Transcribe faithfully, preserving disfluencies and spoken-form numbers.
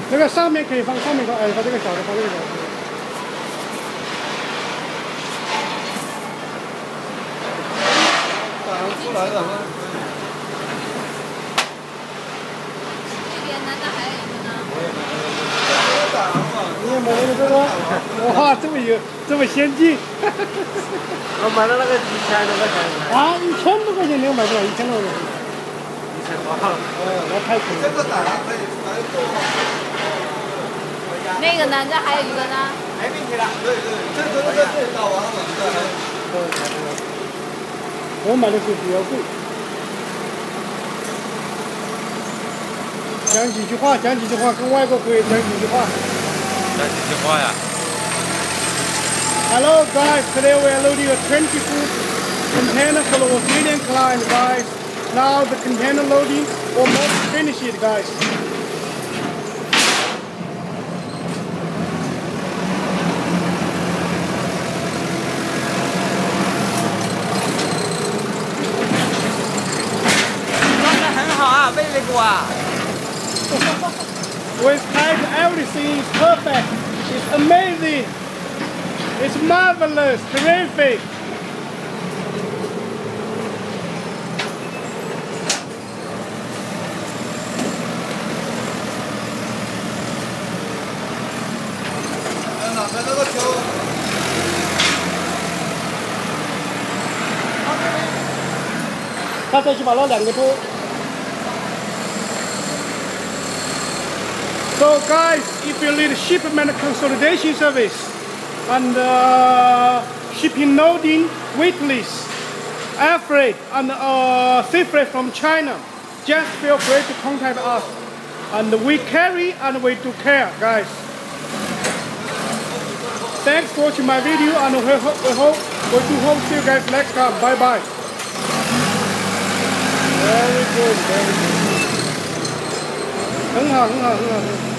那个上面可以放，上面放，哎，放这个小的，放这个小的。 打出来了吗？ 这边难道还有一个呢？ 你也买了这个？哇，这么有，这么先进！ 我买了那个一千多块钱。 啊，一千多块钱你又买不了，一千多块钱。 一千多。 哦，那太贵了。 这个打可以拿来做。 那个呢？这还有一个呢？ 还没去了。对对，这这这这打完了，这还。 我买的是比较贵。讲几句话，讲几句话，跟外国朋友讲几句话。 讲几句话呀 Hello guys, today we are loading a twenty foot container full of Australian client guys. Now the container loading almost finished guys. With time everything is perfect. It's amazing. It's marvelous, terrific. So guys, if you need shipment consolidation service and uh, shipping loading, weight list, air freight and uh, sea freight from China, just feel free to contact us. And we carry and we do care, guys. Thanks for watching my video and we hope we, hope, we do hope to see you guys next time. Bye bye. Very good, very good. 很好，很好，很好，很好。